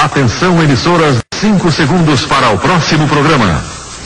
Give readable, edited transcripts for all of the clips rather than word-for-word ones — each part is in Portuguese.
Atenção, emissoras, 5 segundos para o próximo programa.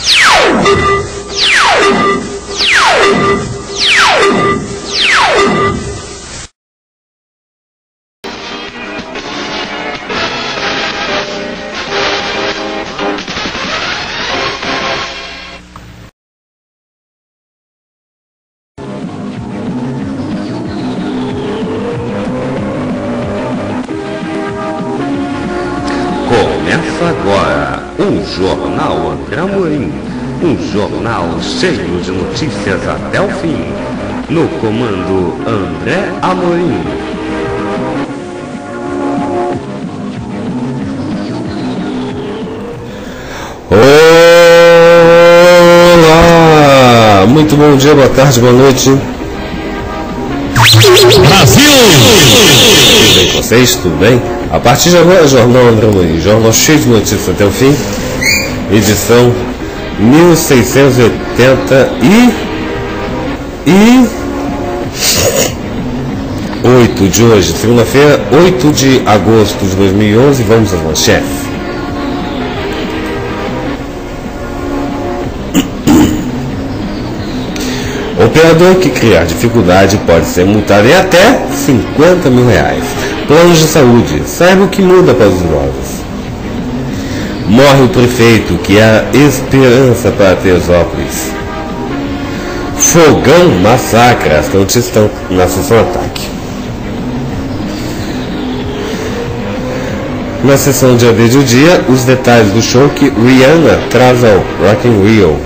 Começa agora o Jornal André Amorim, um jornal cheio de notícias até o fim. No comando André Amorim. Olá! Muito bom dia, boa tarde, boa noite. Brasil! Tudo bem com vocês? Tudo bem? A partir de agora, Jornal André Amorim, jornal cheio de notícias até o fim, edição 1688 de hoje, segunda-feira, 8 de agosto de 2011. Vamos às manchetes. Operador que criar dificuldade pode ser multado em até R$50 mil. Planos de saúde, saiba o que muda para os idosos. Morre o prefeito, que é a esperança para Teresópolis. Fogão massacra, as notícias estão na sessão ataque. Na sessão de AD do dia, os detalhes do show que Rihanna traz ao Rock in Rio.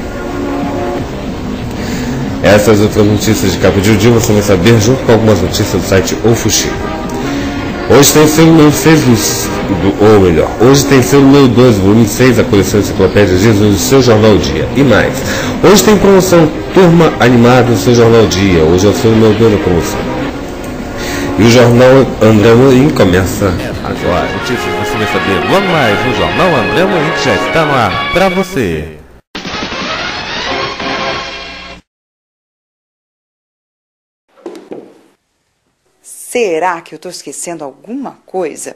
Essas outras notícias de capa de dia você vai saber junto com algumas notícias do site O Fuxico. Hoje tem selo número 6 hoje tem selo número 2, volume 6 da coleção Enciclopédia Jesus do seu Jornal Dia. E mais, hoje tem promoção Turma Animada do seu Jornal Dia. Hoje é o selo número 2 da promoção. E o Jornal André Amorim começa agora. Notícias você vai saber logo mais no Jornal André Amorim, que já está no ar para você. Será que eu tô esquecendo alguma coisa?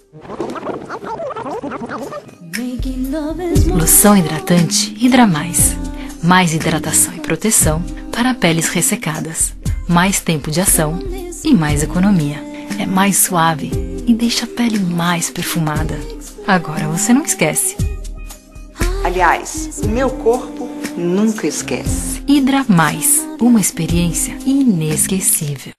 Loção hidratante Hidra Mais. Mais hidratação e proteção para peles ressecadas. Mais tempo de ação e mais economia. É mais suave e deixa a pele mais perfumada. Agora você não esquece. Aliás, o meu corpo nunca esquece. Hidra Mais. Uma experiência inesquecível.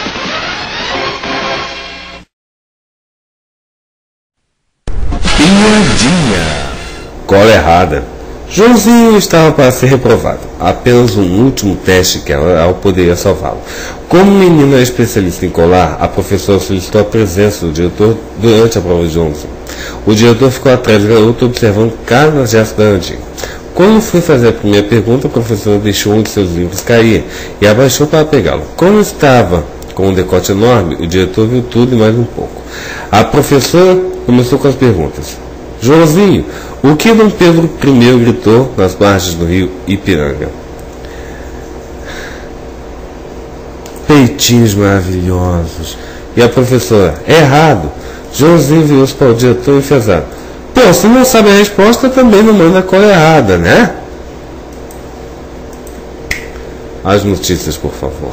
Piadinha. Cola errada. Joãozinho estava para ser reprovado. Apenas um último teste que ela poderia salvá-lo. Como o menino é especialista em colar, a professora solicitou a presença do diretor durante a prova de Joãozinho. O diretor ficou atrás do garoto observando cada gesto da Andinha. Quando foi fazer a primeira pergunta, a professora deixou um de seus livros cair e abaixou para pegá-lo. Como estava com um decote enorme, o diretor viu tudo e mais um pouco. A professora começou com as perguntas. Joãozinho, o que Dom Pedro I gritou nas margens do rio Ipiranga? Peitinhos maravilhosos. E a professora, errado. Joãozinho virou-se para o diretor enfesado. Pô, se não sabe a resposta, também não manda a cola errada, né? As notícias, por favor.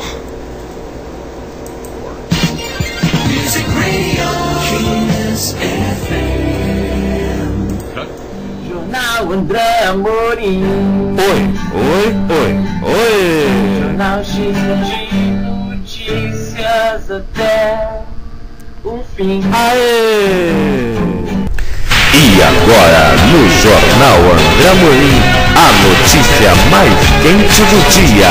Jornal André Amorim. Oi. Jornal cheio de notícias até o fim. Aê! E agora, no Jornal André Amorim, a notícia mais quente do dia.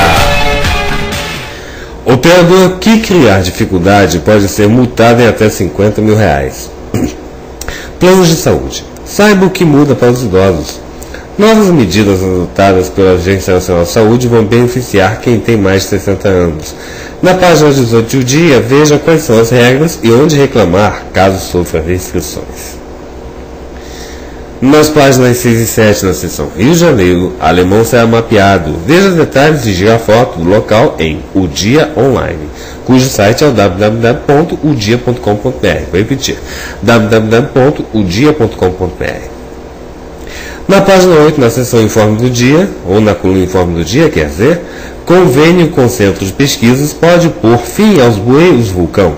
Operador que criar dificuldade pode ser multado em até R$50 mil. Planos de saúde. Saiba o que muda para os idosos. Novas medidas adotadas pela Agência Nacional de Saúde vão beneficiar quem tem mais de 60 anos. Na página 18 do dia, veja quais são as regras e onde reclamar caso sofra restrições. Nas páginas 6 e 7 na seção Rio de Janeiro, alemão será mapeado. Veja detalhes e girafoto do local em O Dia Online, cujo site é o www.odia.com.br. Vou repetir, www.odia.com.br. Na página 8, na seção Informe do Dia, ou na coluna Informe do Dia, quer dizer, convênio com centro de pesquisas pode pôr fim aos bueiros vulcão.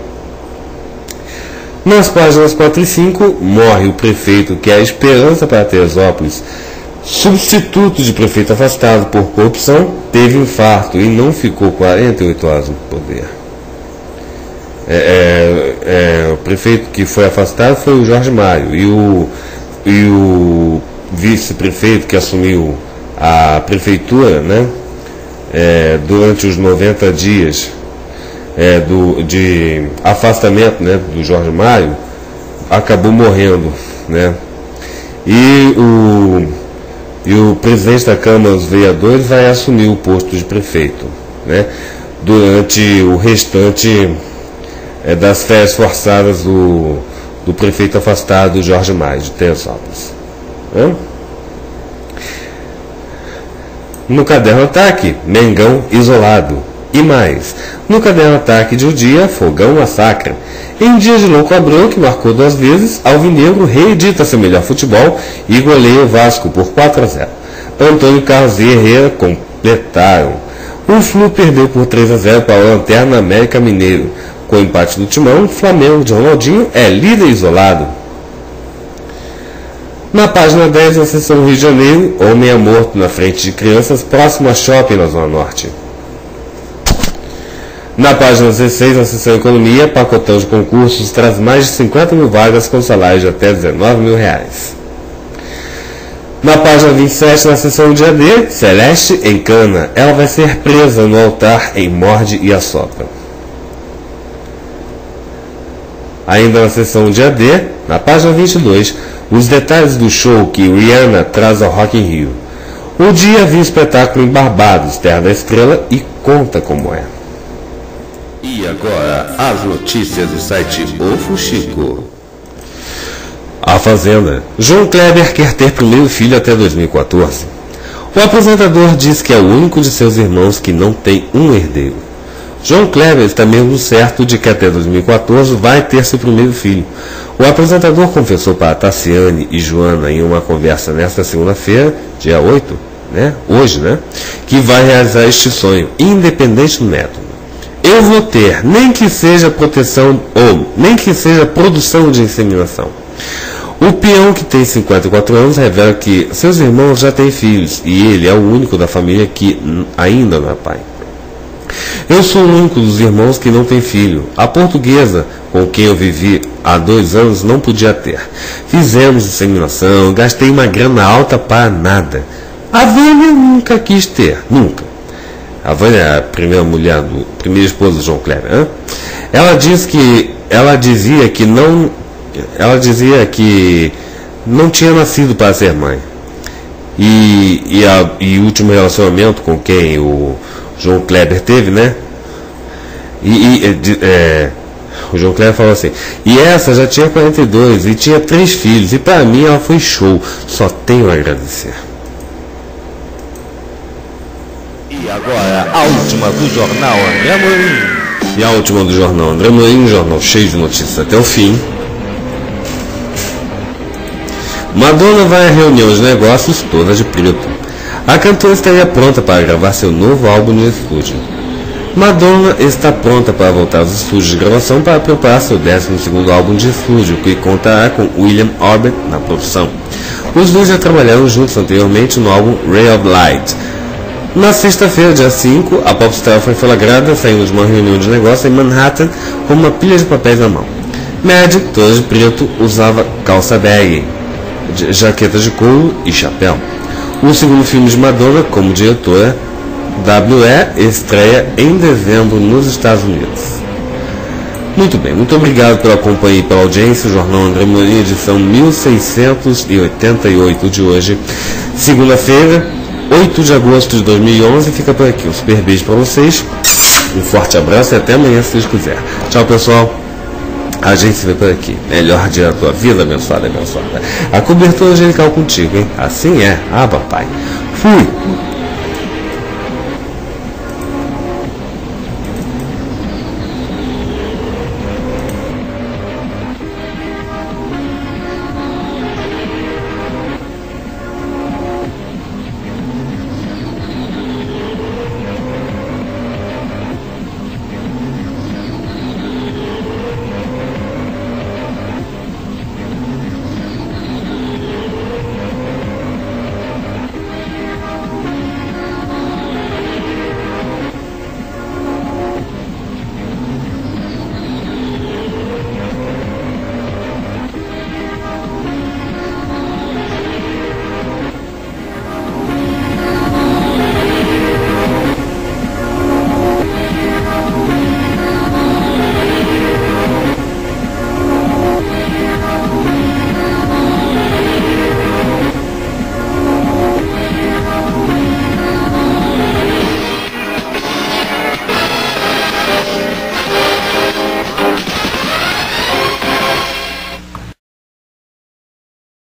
Nas páginas 4 e 5, morre o prefeito que é a esperança para Teresópolis. Substituto de prefeito afastado por corrupção teve infarto e não ficou 48 horas no poder. O prefeito que foi afastado foi o Jorge Mário e o vice-prefeito que assumiu a prefeitura, né, durante os 90 dias de afastamento, né, do Jorge Mário, acabou morrendo, né, e o presidente da Câmara dos Vereadores vai assumir o posto de prefeito, né, durante o restante das férias forçadas do prefeito afastado Jorge Mário de Teresópolis. No caderno Ataque, Mengão isolado. E mais, no caderno Ataque de O Dia, Fogão massacra. Em dia de Louco Abreu, que marcou 2 vezes, Alvinegro reedita seu melhor futebol e goleia o Vasco por 4-0. Antônio Carlos e Herrera completaram. O Flu perdeu por 3-0 para o Lanterna América Mineiro. Com o empate do Timão, Flamengo de Ronaldinho é líder isolado. Na página 10 da seção Rio de Janeiro, homem é morto na frente de crianças próximo a shopping na Zona Norte. Na página 16, na seção Economia, pacotão de concursos traz mais de 50 mil vagas com salário de até R$19 mil. Na página 27, na seção Dia D, Celeste encana. Ela vai ser presa no altar em Morde e Assopra. Ainda na seção Dia D, na página 22, os detalhes do show que Rihanna traz ao Rock in Rio. O Dia viu espetáculo em Barbados, Terra da Estrela, e conta como é. E agora, as notícias do site O Fuxico. A Fazenda. João Kleber quer ter primeiro filho até 2014. O apresentador diz que é o único de seus irmãos que não tem um herdeiro. João Kleber está mesmo certo de que até 2014 vai ter seu primeiro filho. O apresentador confessou para Tassiane e Joana em uma conversa nesta segunda-feira, dia 8, hoje, que vai realizar este sonho, independente do método. Eu vou ter, nem que seja proteção ou nem que seja produção de inseminação. O peão, que tem 54 anos, revela que seus irmãos já têm filhos e ele é o único da família que ainda não é pai. Eu sou o único dos irmãos que não tem filho. A portuguesa, com quem eu vivi há 2 anos, não podia ter. Fizemos inseminação, gastei uma grana alta para nada. A Vânia nunca quis ter, nunca. A Vânia é a primeira esposa do João Kleber. Ela dizia que não tinha nascido para ser mãe. E o último relacionamento com quem o João Kleber teve, o João Kleber falou assim: e essa já tinha 42 e tinha 3 filhos, e para mim ela foi show, só tenho a agradecer. E agora, a última do jornal André Amorim. E a última do jornal André Amorim, um jornal cheio de notícias até o fim. Madonna vai à reunião de negócios toda de preto. A cantora estaria pronta para gravar seu novo álbum no estúdio. Madonna está pronta para voltar aos estúdios de gravação para preparar seu 12º álbum de estúdio, que contará com William Orbit na produção. Os dois já trabalharam juntos anteriormente no álbum Ray of Light. Na sexta-feira, dia 5, a popstar foi flagrada saindo de uma reunião de negócio em Manhattan com uma pilha de papéis na mão. Magic, toda de preto, usava calça bag, jaqueta de couro e chapéu. O segundo filme de Madonna como diretora, W.E., estreia em dezembro nos Estados Unidos. Muito bem, muito obrigado pela companhia e pela audiência. O Jornal André Amorim, edição 1688 de hoje, segunda-feira, 8 de agosto de 2011. Fica por aqui. Um super beijo para vocês. Um forte abraço e até amanhã, se Deus quiser. Tchau, pessoal. A gente se vê por aqui. Melhor dia da tua vida, abençoada, abençoada. A cobertura angelical contigo, hein? Assim é. Ah, papai. Fui.